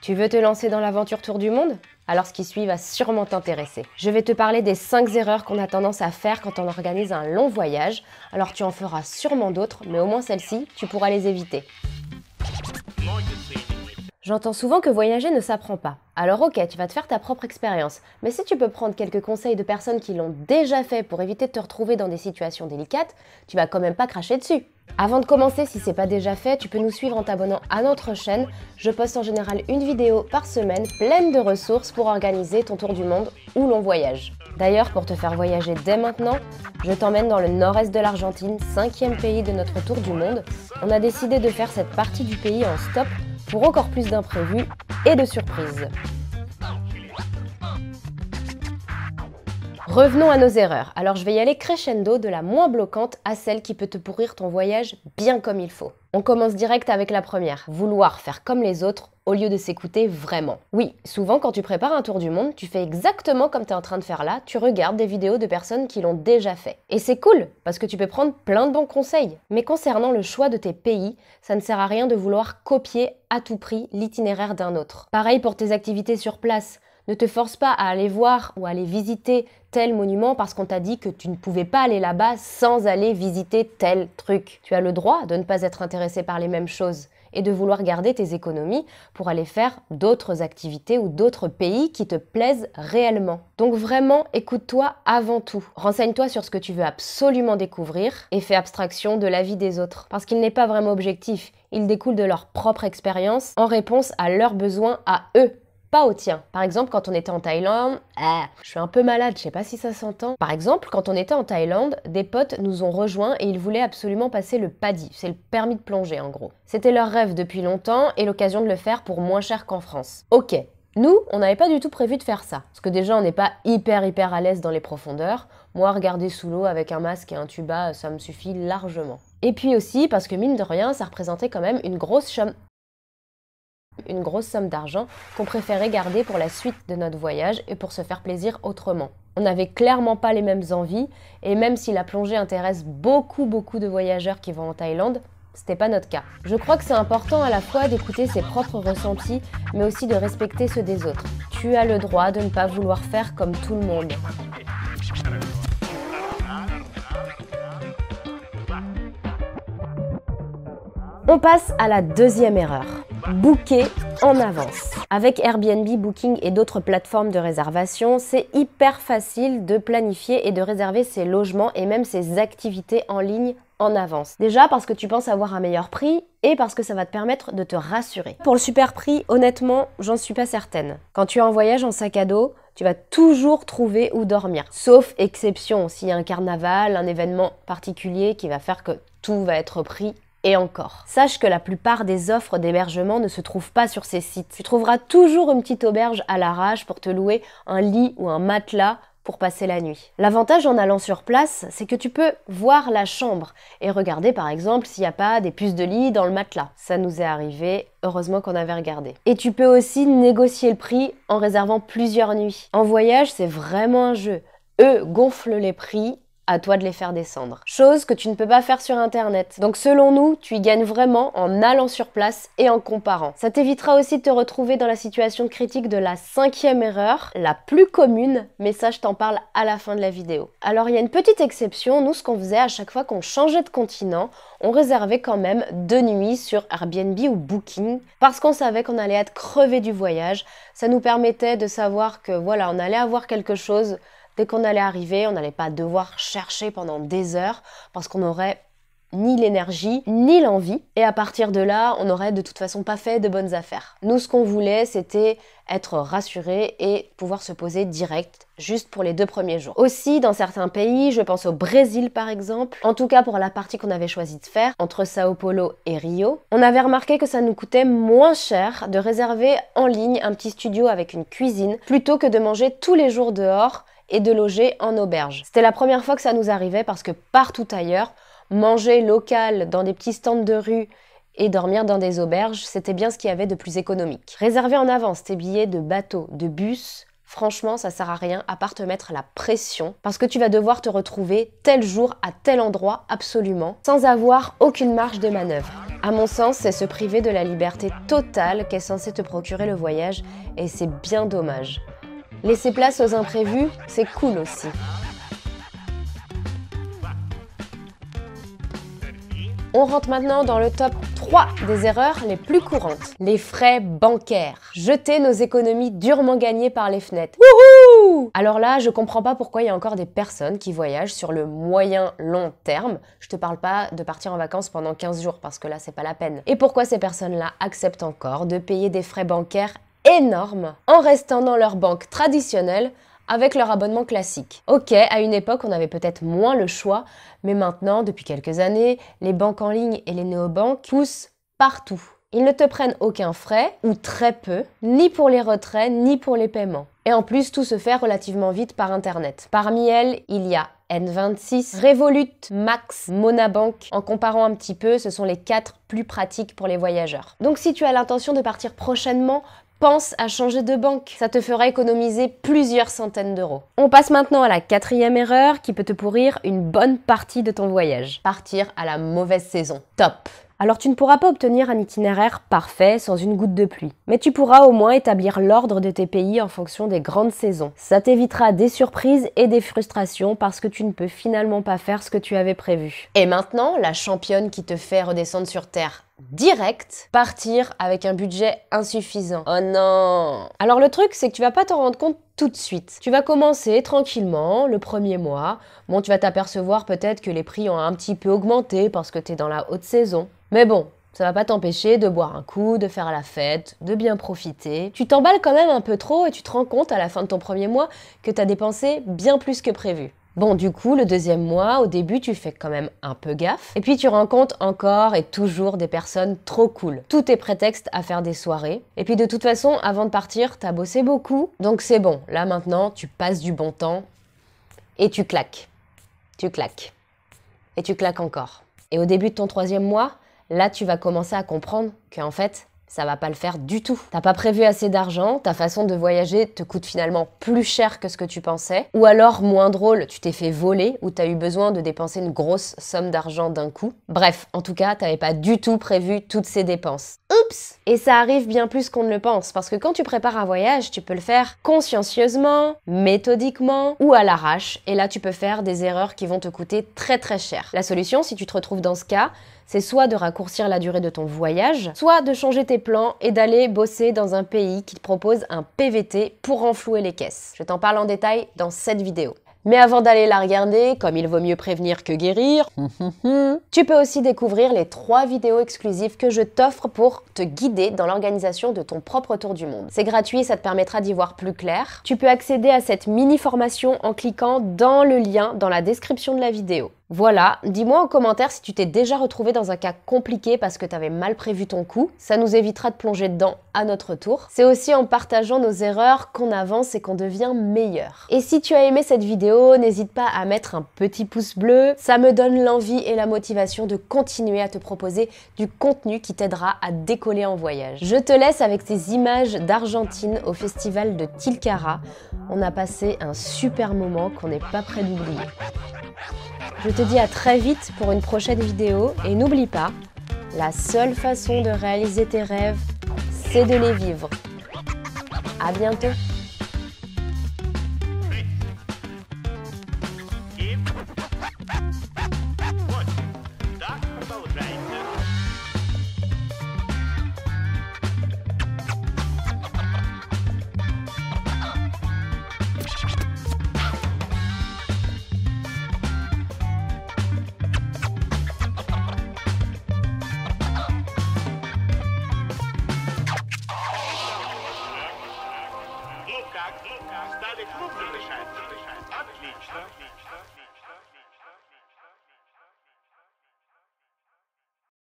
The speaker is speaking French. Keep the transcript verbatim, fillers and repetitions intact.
Tu veux te lancer dans l'aventure Tour du Monde? Alors ce qui suit va sûrement t'intéresser. Je vais te parler des cinq erreurs qu'on a tendance à faire quand on organise un long voyage. Alors tu en feras sûrement d'autres, mais au moins celles-ci, tu pourras les éviter. J'entends souvent que voyager ne s'apprend pas. Alors ok, tu vas te faire ta propre expérience, mais si tu peux prendre quelques conseils de personnes qui l'ont déjà fait pour éviter de te retrouver dans des situations délicates, tu vas quand même pas cracher dessus. Avant de commencer, si c'est pas déjà fait, tu peux nous suivre en t'abonnant à notre chaîne. Je poste en général une vidéo par semaine pleine de ressources pour organiser ton tour du monde ou long voyage. D'ailleurs, pour te faire voyager dès maintenant, je t'emmène dans le nord-est de l'Argentine, cinquième pays de notre tour du monde. On a décidé de faire cette partie du pays en stop pour encore plus d'imprévus et de surprises. Revenons à nos erreurs. Alors je vais y aller crescendo de la moins bloquante à celle qui peut te pourrir ton voyage bien comme il faut. On commence direct avec la première, vouloir faire comme les autres au lieu de s'écouter vraiment. Oui, souvent quand tu prépares un tour du monde, tu fais exactement comme tu es en train de faire là, tu regardes des vidéos de personnes qui l'ont déjà fait. Et c'est cool, parce que tu peux prendre plein de bons conseils. Mais concernant le choix de tes pays, ça ne sert à rien de vouloir copier à tout prix l'itinéraire d'un autre. Pareil pour tes activités sur place. Ne te force pas à aller voir ou à aller visiter tel monument parce qu'on t'a dit que tu ne pouvais pas aller là-bas sans aller visiter tel truc. Tu as le droit de ne pas être intéressé par les mêmes choses et de vouloir garder tes économies pour aller faire d'autres activités ou d'autres pays qui te plaisent réellement. Donc vraiment, écoute-toi avant tout. Renseigne-toi sur ce que tu veux absolument découvrir et fais abstraction de l'avis des autres. Parce qu'il n'est pas vraiment objectif, il découle de leur propre expérience en réponse à leurs besoins à eux. Pas au tien. Par exemple, quand on était en Thaïlande, ah, je suis un peu malade, je sais pas si ça s'entend. Par exemple, quand on était en Thaïlande, des potes nous ont rejoints et ils voulaient absolument passer le P A D I, c'est le permis de plongée en gros. C'était leur rêve depuis longtemps et l'occasion de le faire pour moins cher qu'en France. Ok, nous, on n'avait pas du tout prévu de faire ça. Parce que déjà, on n'est pas hyper hyper à l'aise dans les profondeurs. Moi, regarder sous l'eau avec un masque et un tuba, ça me suffit largement. Et puis aussi, parce que mine de rien, ça représentait quand même une grosse somme... une grosse somme d'argent qu'on préférait garder pour la suite de notre voyage et pour se faire plaisir autrement. On n'avait clairement pas les mêmes envies et même si la plongée intéresse beaucoup beaucoup de voyageurs qui vont en Thaïlande, c'était pas notre cas. Je crois que c'est important à la fois d'écouter ses propres ressentis mais aussi de respecter ceux des autres. Tu as le droit de ne pas vouloir faire comme tout le monde. On passe à la deuxième erreur. Booker en avance. Avec Airbnb, Booking et d'autres plateformes de réservation, c'est hyper facile de planifier et de réserver ses logements et même ses activités en ligne en avance. Déjà parce que tu penses avoir un meilleur prix et parce que ça va te permettre de te rassurer. Pour le super prix, honnêtement, j'en suis pas certaine. Quand tu es en voyage en sac à dos, tu vas toujours trouver où dormir. Sauf exception, s'il y a un carnaval, un événement particulier qui va faire que tout va être pris. Et encore. Sache que la plupart des offres d'hébergement ne se trouvent pas sur ces sites. Tu trouveras toujours une petite auberge à l'arrache pour te louer un lit ou un matelas pour passer la nuit. L'avantage en allant sur place, c'est que tu peux voir la chambre et regarder par exemple s'il n'y a pas des puces de lit dans le matelas. Ça nous est arrivé, heureusement qu'on avait regardé. Et tu peux aussi négocier le prix en réservant plusieurs nuits. En voyage, c'est vraiment un jeu. Eux gonflent les prix, à toi de les faire descendre. Chose que tu ne peux pas faire sur internet. Donc selon nous, tu y gagnes vraiment en allant sur place et en comparant. Ça t'évitera aussi de te retrouver dans la situation critique de la cinquième erreur, la plus commune, mais ça je t'en parle à la fin de la vidéo. Alors il y a une petite exception, nous ce qu'on faisait à chaque fois qu'on changeait de continent, on réservait quand même deux nuits sur Airbnb ou Booking parce qu'on savait qu'on allait être crevé du voyage. Ça nous permettait de savoir que voilà, on allait avoir quelque chose. Dès qu'on allait arriver, on n'allait pas devoir chercher pendant des heures parce qu'on n'aurait ni l'énergie, ni l'envie. Et à partir de là, on n'aurait de toute façon pas fait de bonnes affaires. Nous, ce qu'on voulait, c'était être rassurés et pouvoir se poser direct, juste pour les deux premiers jours. Aussi, dans certains pays, je pense au Brésil par exemple, en tout cas pour la partie qu'on avait choisi de faire, entre Sao Paulo et Rio, on avait remarqué que ça nous coûtait moins cher de réserver en ligne un petit studio avec une cuisine, plutôt que de manger tous les jours dehors et de loger en auberge. C'était la première fois que ça nous arrivait parce que partout ailleurs, manger local dans des petits stands de rue et dormir dans des auberges, c'était bien ce qu'il y avait de plus économique. Réserver en avance tes billets de bateau, de bus, franchement, ça sert à rien à part te mettre la pression parce que tu vas devoir te retrouver tel jour à tel endroit absolument sans avoir aucune marge de manœuvre. À mon sens, c'est se priver de la liberté totale qu'est censé te procurer le voyage, et c'est bien dommage. Laisser place aux imprévus, c'est cool aussi. On rentre maintenant dans le top trois des erreurs les plus courantes. Les frais bancaires. Jeter nos économies durement gagnées par les fenêtres. Wouhou! Alors là, je comprends pas pourquoi il y a encore des personnes qui voyagent sur le moyen long terme. Je te parle pas de partir en vacances pendant quinze jours parce que là, c'est pas la peine. Et pourquoi ces personnes-là acceptent encore de payer des frais bancaires énormes en restant dans leur banque traditionnelle avec leur abonnement classique. Ok, à une époque, on avait peut-être moins le choix, mais maintenant, depuis quelques années, les banques en ligne et les néobanques poussent partout. Ils ne te prennent aucun frais, ou très peu, ni pour les retraits, ni pour les paiements. Et en plus, tout se fait relativement vite par Internet. Parmi elles, il y a N vingt-six, Revolut, Max, Monabank. En comparant un petit peu, ce sont les quatre plus pratiques pour les voyageurs. Donc si tu as l'intention de partir prochainement, pense à changer de banque, ça te fera économiser plusieurs centaines d'euros. On passe maintenant à la quatrième erreur qui peut te pourrir une bonne partie de ton voyage. Partir à la mauvaise saison. Top! Alors tu ne pourras pas obtenir un itinéraire parfait sans une goutte de pluie, mais tu pourras au moins établir l'ordre de tes pays en fonction des grandes saisons. Ça t'évitera des surprises et des frustrations parce que tu ne peux finalement pas faire ce que tu avais prévu. Et maintenant, la championne qui te fait redescendre sur terre direct, partir avec un budget insuffisant. Oh non! Alors le truc, c'est que tu vas pas t'en rendre compte tout de suite. Tu vas commencer tranquillement le premier mois. Bon, tu vas t'apercevoir peut-être que les prix ont un petit peu augmenté parce que tu es dans la haute saison. Mais bon, ça va pas t'empêcher de boire un coup, de faire la fête, de bien profiter. Tu t'emballes quand même un peu trop et tu te rends compte à la fin de ton premier mois que tu as dépensé bien plus que prévu. Bon, du coup, le deuxième mois, au début, tu fais quand même un peu gaffe. Et puis, tu rencontres encore et toujours des personnes trop cool. Tout est prétexte à faire des soirées. Et puis, de toute façon, avant de partir, t'as bossé beaucoup. Donc, c'est bon. Là, maintenant, tu passes du bon temps et tu claques. Tu claques. Et tu claques encore. Et au début de ton troisième mois, là, tu vas commencer à comprendre qu'en fait, ça va pas le faire du tout. T'as pas prévu assez d'argent, ta façon de voyager te coûte finalement plus cher que ce que tu pensais, ou alors, moins drôle, tu t'es fait voler, ou t'as eu besoin de dépenser une grosse somme d'argent d'un coup. Bref, en tout cas, t'avais pas du tout prévu toutes ces dépenses. Oups! Et ça arrive bien plus qu'on ne le pense, parce que quand tu prépares un voyage, tu peux le faire consciencieusement, méthodiquement, ou à l'arrache, et là tu peux faire des erreurs qui vont te coûter très très cher. La solution, si tu te retrouves dans ce cas, c'est soit de raccourcir la durée de ton voyage, soit de changer tes plans et d'aller bosser dans un pays qui te propose un P V T pour renflouer les caisses. Je t'en parle en détail dans cette vidéo. Mais avant d'aller la regarder, comme il vaut mieux prévenir que guérir, tu peux aussi découvrir les trois vidéos exclusives que je t'offre pour te guider dans l'organisation de ton propre tour du monde. C'est gratuit, ça te permettra d'y voir plus clair. Tu peux accéder à cette mini-formation en cliquant dans le lien dans la description de la vidéo. Voilà, dis-moi en commentaire si tu t'es déjà retrouvé dans un cas compliqué parce que tu avais mal prévu ton coup. Ça nous évitera de plonger dedans à notre tour. C'est aussi en partageant nos erreurs qu'on avance et qu'on devient meilleur. Et si tu as aimé cette vidéo, n'hésite pas à mettre un petit pouce bleu. Ça me donne l'envie et la motivation de continuer à te proposer du contenu qui t'aidera à décoller en voyage. Je te laisse avec ces images d'Argentine au festival de Tilcara. On a passé un super moment qu'on n'est pas prêt d'oublier. Je te dis à très vite pour une prochaine vidéo et n'oublie pas, la seule façon de réaliser tes rêves, c'est de les vivre. À bientôt! Как? Стали крупно дышать? Отлично.